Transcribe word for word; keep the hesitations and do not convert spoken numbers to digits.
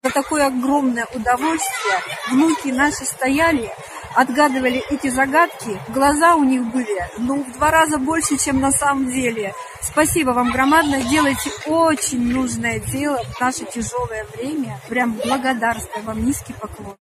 За такое огромное удовольствие внуки наши стояли, отгадывали эти загадки. Глаза у них были, ну, в два раза больше, чем на самом деле. Спасибо вам громадное, делаете очень нужное дело в наше тяжелое время. Прям благодарствую вам, низкий поклон.